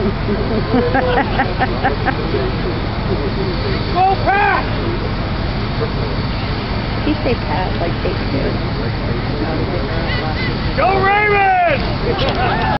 Go Pat! He say Pat like they do. Go Ravens!